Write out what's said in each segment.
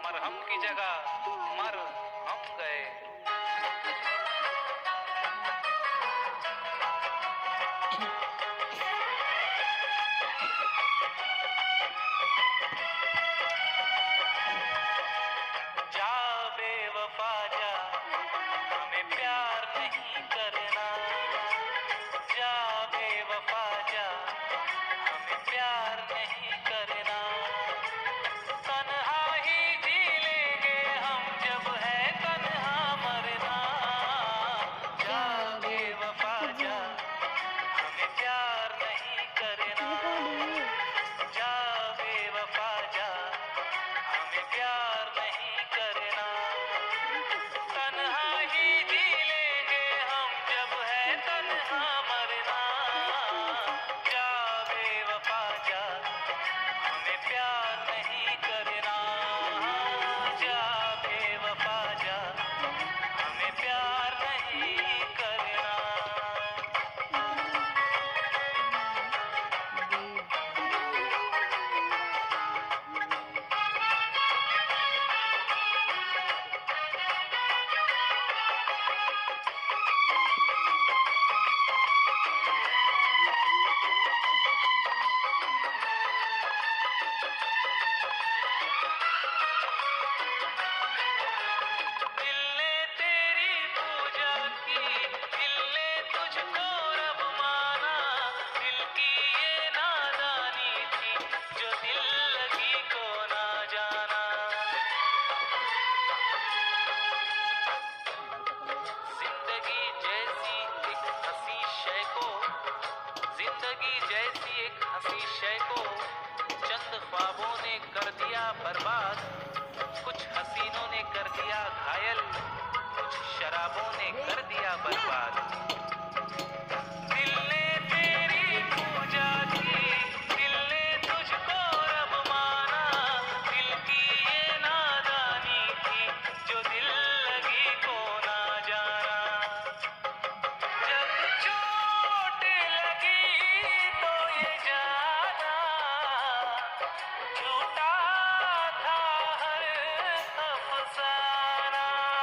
मरहम की जगह मर हम गए। जा बेवफा जा, हमें प्यार नहीं करना। जा बेवफा जा, हमें प्यार नहीं करना। तन्हा ही जी लेंगे हम, जब है तन्हा मरना। जा बेवफा जा, हमें प्यार नहीं करना। जा बेवफा जा, हमें प्यार नहीं करना। तन्हा ही जी लेंगे हम, जब है तन्हा मरना। जा बेवफा जा, हमें प्यार नहीं करना। जा बेवफा जा, हमें प्यार नहीं करना। दिल ने तेरी पूजा की, दिल ने तुझको रब माना। दिल की ये नादानी थी, जो दिल लगी को ना जाना। जिंदगी जैसी एक हंसी शय को, जिंदगी जैसी एक हंसी शय को चंद ख्वाबों ने कर दिया बर्बाद। कुछ हसीनों ने कर दिया घायल, कुछ शराबों ने कर दिया बर्बाद। दिल ने तेरी पूजा की, दिल ने तुझको रब माना। दिल की ये नादानी थी, जो दिल लगी को ना जाना। जब चोट लगी तो ये जाना, झूठा था हर अफसाना।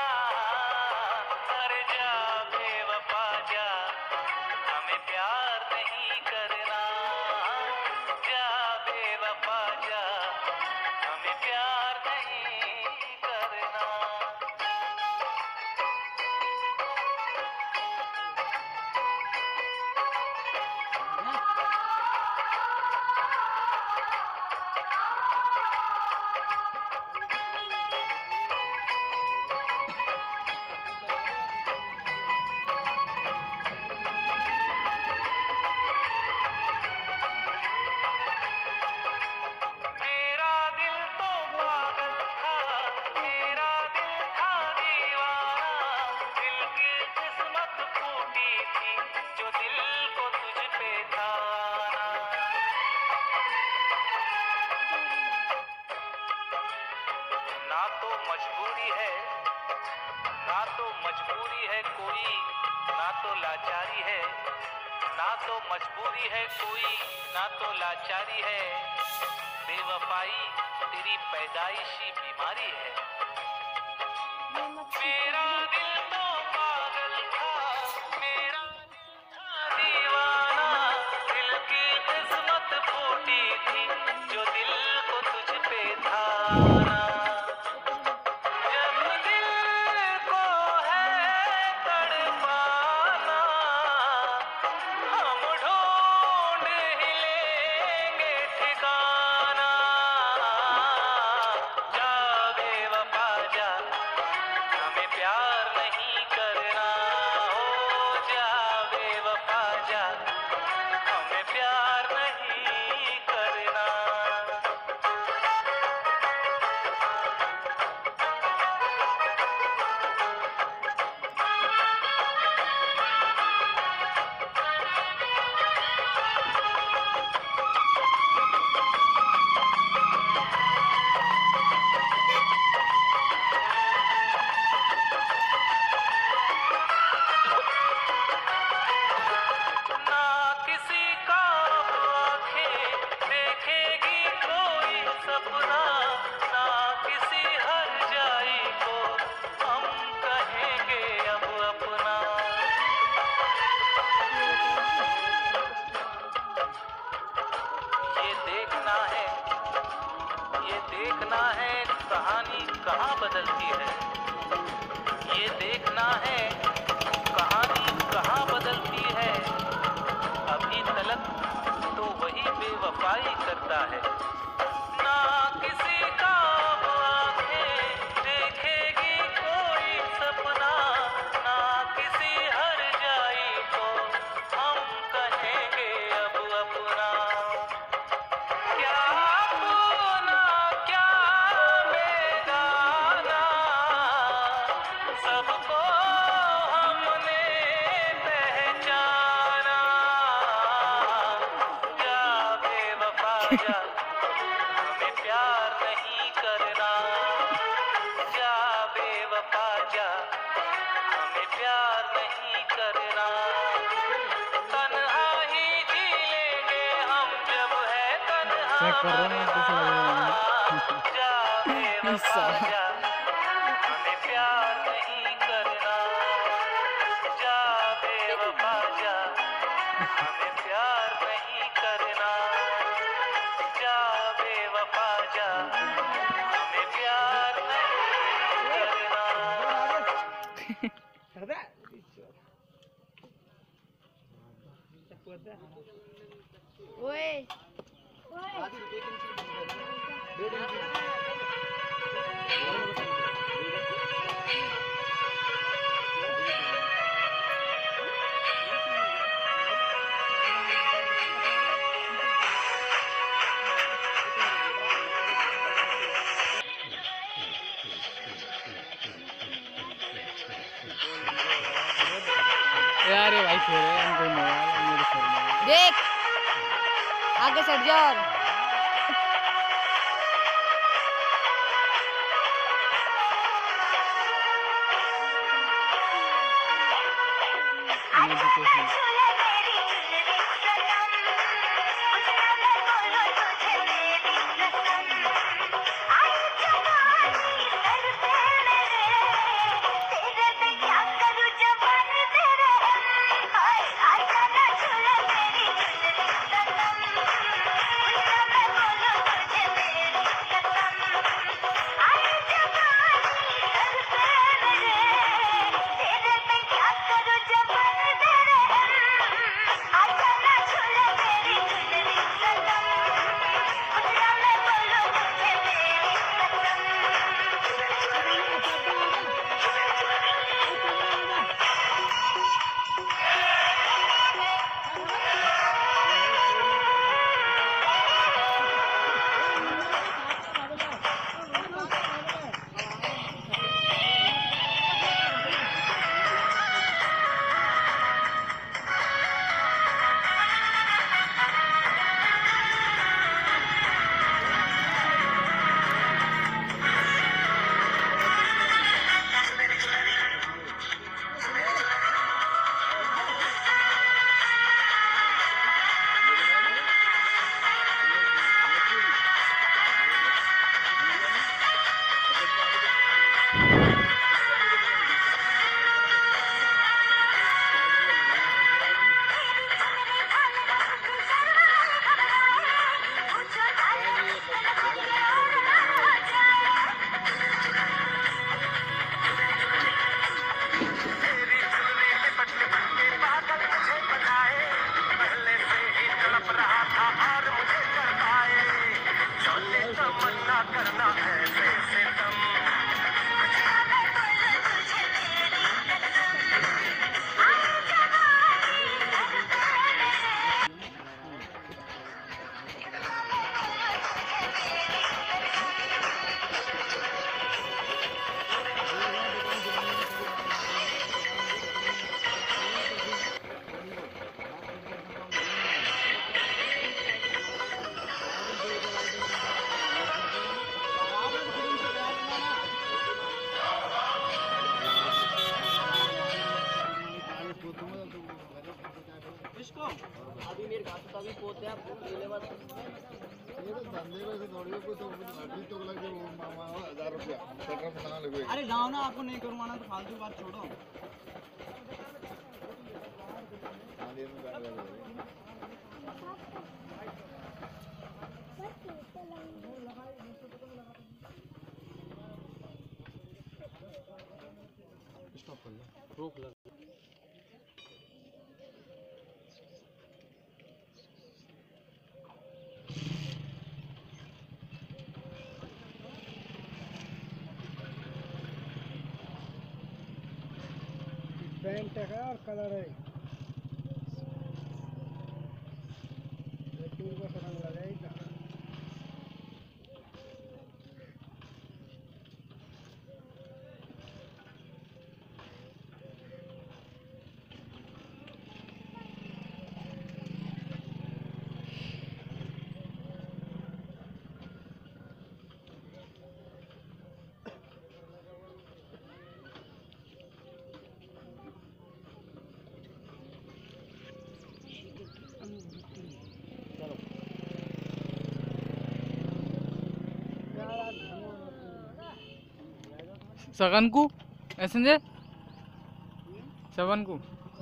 कर जा बेवफा जा, हमें प्यार नहीं करना। जा बेवफा जा, हमें प्यार नहीं करना। मेरा दिल तो पागल था, मेरा दिल था दीवाना। दिल की किस्मत फूटी थी, जो दिल को तुझ पे था आना। ना तो मजबूरी है, ना तो मजबूरी है कोई, ना तो लाचारी है। ना तो मजबूरी है कोई, ना तो लाचारी है। बेवफाई तेरी पैदाइशी बीमारी है। मेरा दिल तो पागल था, मेरा दिल था दीवाना। दिल की किस्मत फूटी थी, जो दिल को तुझ पे था आना। जब दिल को है तड़पाना, हम ढूंढ ही लेंगे ठिकाना। जा बेवफा कहानी कहाँ बदलती है, ये देखना है कहानी कहाँ बदलती है। अभी तलक तो वही बेवफाई करता है, ना किसी का अब आंखें देखेगी कोई सपना, ना किसी हर जाई को हम कहेंगे अब अपना। क्या अपना क्या बेगाना, सबको हमने पहचाना। क्या बेवफा जा हमें प्यार नहीं करना, जा बेवफा जा हमें प्यार नहीं करना। तन्हा ही जी लेंगे हम जब है तन्हा मरना। जा बेवफा जा हमें प्यार नहीं करना, जा बेवफा जा हमें प्यार नहीं करना। जा बेवफा जा हमें प्यार नहीं करना। ओए यार ये भाई खेल रहे हैं हमको मोबाइल मेरे सर में। देख आगे सट जा और अभी मेरे घाट तो अभी पोते आप ले बात ये तो धंधे में से थोड़ी कोई तो अभी तो लगे वो मामा 1000 रुपया पेट्रोल बनाना लगे। अरे जाओ ना, आपको नहीं करवाना तो फालतू बात छोड़ो। भूख लग पेंट है और कलर है टूल को रंग लगाएगा सगन को ऐसे सवन को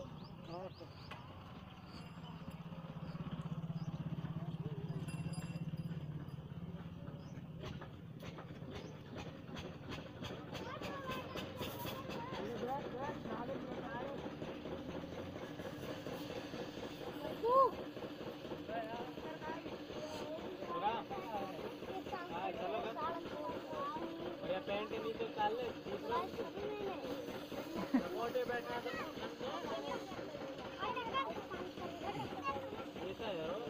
पैंट के नीचे डाल ले मोटे बैठा ऐसा है यार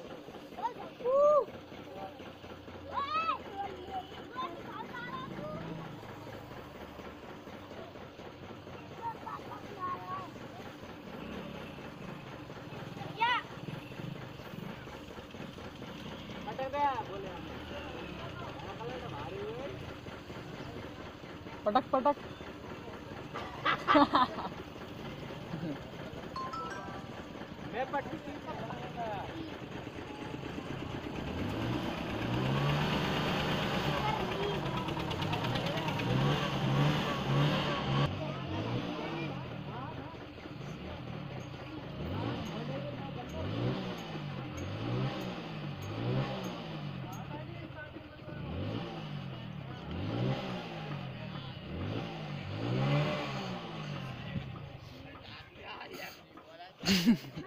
अटक गया बोले भारी हुए पटक पटक मैं पट्टी Ha ha ha.